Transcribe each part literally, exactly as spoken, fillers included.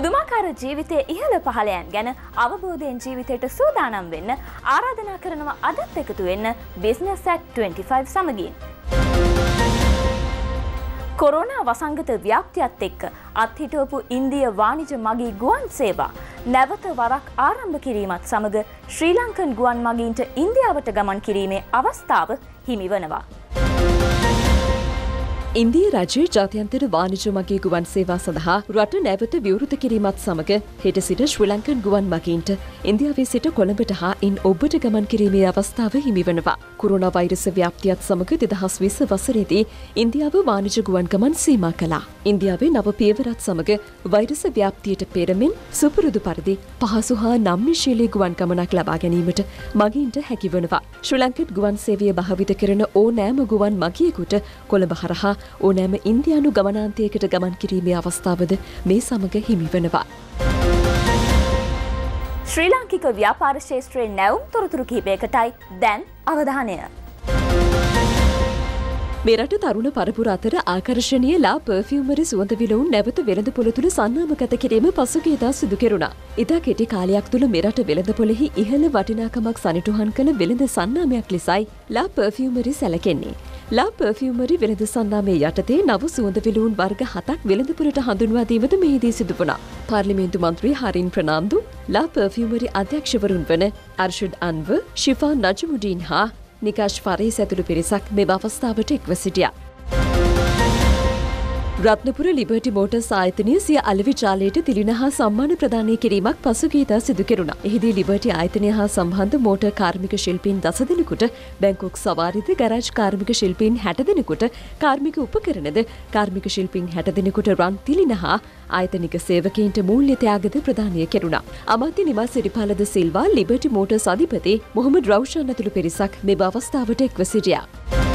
පුදුමාකාර ජීවිතයේ ඉහළ පහළයන් ගැන අවබෝධයෙන් ජීවිතයට සූදානම් වෙන්න ආරාධනා කරනවා අදත් එකතු වෙන්න බිස්නස් ඇට් twenty-five සමගින්. කොරෝනා වසංගත ව්‍යාප්තියත් එක්ක අත්හිටවපු ඉන්දිය වාණිජ මගී ගුවන් සේවා නැවත වරක් ආරම්භ කිරීමත් සමග ශ්‍රී ලංකන් ගුවන් මගීන්ට ඉන්දියාවට ගමන් කිරීමේ අවස්ථාව හිමි වනවා. ඉන්දිය රජයේ ජාත්‍යන්තර වාණිජ මගී ගුවන් සේවා සඳහා රට නැවත විවෘත කිරීමත් සමග හෙට සිට ශ්‍රී ලංකන් ගුවන් මගීන්ට ඉන්දියාවේ සිට කොළඹට හා ඉන් ඔබට ගමන් කිරීමේ අවස්ථාව හිමි වනවා. කොරෝනා වෛරස ව්‍යාප්තියත් සමග දෙදහස් විස්ස වසරේදී ඉන්දියාව වාණිජ ගුවන් ගමන් සීමා කළා. ඉන්දියාවේ නව පියවරත් සමග වෛරස ව්‍යාප්තියට පෙරමින් සුපුරුදු පරිදි පහසු හා නම්‍යශීලී ගුවන් ගමනක් ලබා ගැනීමට මගීන්ට හැකි වනවා. ශ්‍රී ලංකන් ගුවන් සේවය භාවිත කරන ඕනෑම ගුවන් මගියෙකුට කොළඹ හරහා ඕනෑම ඉන්දියානු ගමනාන්තයකට ගමන් කිරීමේ අවස්ථාවද මේ සමග හිමි වනවා. ශ්‍රී ලාංකික ව්‍යාපාර ශේෂ්ත්‍රයේ නැවුම් තොරතුරු කිහිපයකටයි දැන් අවධානය. මේ රට තරුණ පරපුර අතර ආකර්ශනීය ලා පර්ෆියුමරි සුවඳ විලවුන් නැවත වෙළඳපොළ තුළ සන්නාමගත කිරීම පසුගියදා සිදු කෙරුණා. ඉතා කෙටි කාලයක් තුළ මේ රට වෙළඳපොළෙහි ඉහළ වටිනාකමක් සනිටුහන් කළ වෙළඳ සන්නාමයක් ලෙසයි ලා පර්ෆියුමරි සැලකෙන්නේ. ලා පර්ෆියුමරි වෙළඳ සන්නාමයේ යටතේ නව සුවඳ විලවුන් වර්ග හතක් වෙළඳපොළට හඳුන්වා දීමද මෙහිදී සිදු වුණා. පාර්ලිමේන්තු මන්ත්‍රී හරින් ප්‍රනාන්දු, ලා පර්ෆියුමරි අධ්‍යක්ෂවරුන් වන අර්ෂඩ් අන්වර්, ශිෆා නජමුඩීන් හා නිකාෂ් ෆරීස් ඇතුළු පිරිසක් මේ අවස්ථාවට එක්ව සිටියා. රත්නපුර ලිබර්ටි මෝටර්ස් ආයතනය සිය අලෙවි ජාලයට තිලින හා සම්මාන ප්‍රදානය කිරීමක් පසුගියදා සිදු කෙරුණා. එහිදී ලිබර්ටි ආයතනය හා සම්බන්ධ මෝටර් කාර්මික ශිල්පීන් දස දෙනෙකුට, බැංකුවක් සවාරිද ගරාජ් කාර්මික ශිල්පීන් හැට දෙනෙකුට, කාර්මික උපකරණද කාර්මික ශිල්පීන් හැට දෙනෙකුට රන් තිලින හා ආයතනික සේවකයින්ට මූල්‍ය ත්‍යාගද ප්‍රදානය කෙරුණා. අමාත්‍ය නිමා සිරිපාලද සිල්වා, ලිබර්ටි මෝටර්ස් අධිපති මොහොමඩ් රවුෂන් ඇතුළු පිරිසක් මේ අවස්ථාවට එක්ව සිටියා.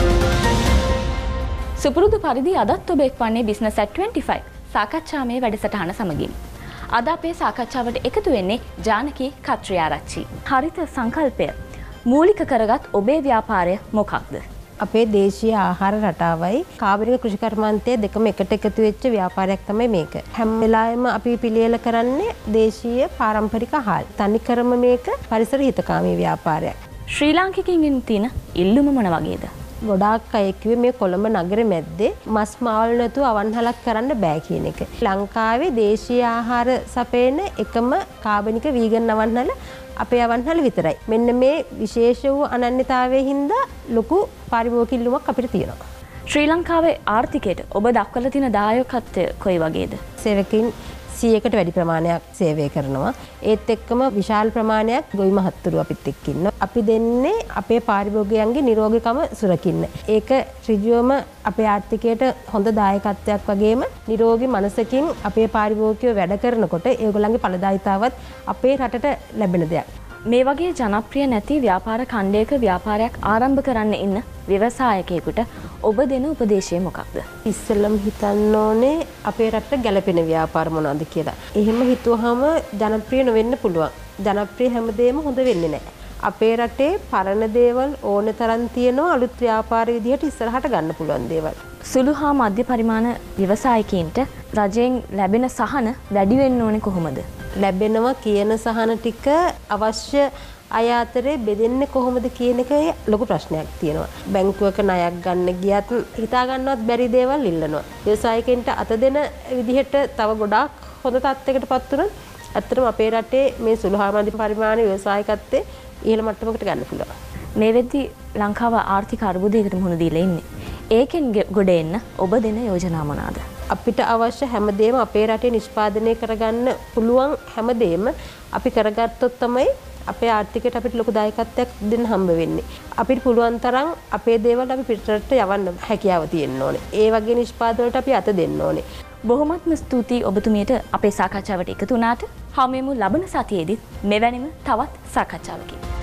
සුපුරුදු පරිදි අදත් ඔබ එක්වන්නේ බිස්නස් ඇට් twenty-five සාකච්ඡාමය වැඩසටහන සමගින්. අද අපේ සාකච්ඡාවට එකතු වෙන්නේ ජානකී කත්‍රිආරච්චි. හරිත සංකල්පය මූලික කරගත් ඔබේ ව්‍යාපාරය මොකක්ද? අපේ දේශීය ආහාර රටාවයි කාබනික කෘෂි කර්මාන්තය දෙකම එකට එකතු වෙච්ච ව්‍යාපාරයක් තමයි මේක. හැම වෙලාවෙම අපි පිළියෙල කරන්නේ දේශීය පාරම්පරික ආහාර. තනිකරම මේක පරිසර හිතකාමී ව්‍යාපාරයක්. ශ්‍රී ලාංකිකයින්ගෙන් තියෙන ඉල්ලුම මොන වගේද? ගොඩාක් අය කිව්වේ මේ කොළඹ නගරෙ මැද්දේ මස් මාවල් නැතුව අවන්හලක් කරන්න බෑ කියන එක. ලංකාවේ දේශීය ආහාර සපයන එකම කාබනික වීගන් අවන්හල අපේ අවන්හල විතරයි. මෙන්න මේ විශේෂ වූ අනන්‍යතාවයේ හින්දා ලොකු පාරිභෝගික ඉල්ලුමක් අපිට තියෙනවා. ශ්‍රී ලංකාවේ ආර්ථිකයට ඔබ දක්වලා තියෙන දායකත්වය කොයි වගේද? සේවකින් සියයකට වැඩි ප්‍රමාණයක් සේවය කරනවා. ඒත් එක්කම විශාල ප්‍රමාණයක් ගොවි මහත්තුරු අපිත් එක්ක ඉන්නවා. අපි දෙන්නේ අපේ පාරිභෝගිකයන්ගේ නිරෝගීකම සුරකින්න. ඒක ඍජුවම අපේ ආර්ථිකයට හොඳ දායකත්වයක් වගේම නිරෝගී මනසකින් අපේ පාරිභෝගිකයෝ වැඩ කරනකොට ඒගොල්ලන්ගේ ඵලදායීතාවත් අපේ රටට ලැබෙන දෙයක්. මේ වගේ ජනප්‍රිය නැති ව්‍යාපාර ඛණ්ඩයක ව්‍යාපාරයක් ආරම්භ කරන්න ඉන්න ව්‍යවසායකයෙකුට ඔබ දෙන උපදේශය මොකක්ද? ඉස්සෙල්ලම හිතන්න ඕනේ අපේ රටට ගැළපෙන ව්‍යාපාර මොනවද කියලා. එහෙම හිතුවහම ජනප්‍රිය නොවෙන්න පුළුවන්. ජනප්‍රිය හැමදේම හොඳ වෙන්නේ නැහැ. අපේ රටේ පරණ දේවල් ඕන තරම් තියෙනවා අලුත් ව්‍යාපාර විදිහට ඉස්සරහට ගන්න පුළුවන් දේවල්. සුළු හා මධ්‍ය පරිමාණ ව්‍යවසායකයින්ට රජයෙන් ලැබෙන සහන වැඩි වෙන්න ඕනේ කොහොමද? ලැබෙනවා කියන සහන ටික අවශ්‍ය අය අතරේ බෙදෙන්නේ කොහොමද කියන එකේ ලොකු ප්‍රශ්නයක් තියෙනවා. බැංකුවක ණයක් ගන්න ගියත් හිතා ගන්නවත් බැරි දේවල් ඉල්ලනවා. ව්‍යවසායකයන්ට අත දෙන විදිහට තව ගොඩාක් හොඳ තත්යකටපත් වුණොත් ඇත්තටම අපේ රටේ මේ සුළු හා මධ්‍ය පරිමාණ ව්‍යවසායකත්වයේ ඉහළ මට්ටමකට ගන්න පුළුවන්. මේ වෙද්දී ලංකාව ආර්ථික අර්බුදයකට මුහුණ දීලා ඉන්නේ. ඒකෙන් ගොඩ එන්න ඔබ දෙන යෝජනා මොනවාද? අපිට අවශ්‍ය හැමදේම අපේ රටේ නිෂ්පාදනය කරගන්න පුළුවන් හැමදේම අපි කරගත්තොත් තමයි අපේ ආර්ථිකයට අපිට ලොකු දායකත්වයක් දෙන්න හම්බ වෙන්නේ. අපිට පුළුවන් තරම් අපේ දේවල් අපි පිටරට යවන්න හැකියාව තියෙන්න ඕනේ. ඒ වගේ නිෂ්පාදන වලට අපි අත දෙන්න ඕනේ. බොහොමත්ම ස්තුතියි ඔබතුමියට අපේ සාකච්ඡාවට එකතු වුණාට. හමුවෙමු ලබන සතියේදී මෙවැනිම තවත් සාකච්ඡාවකින්.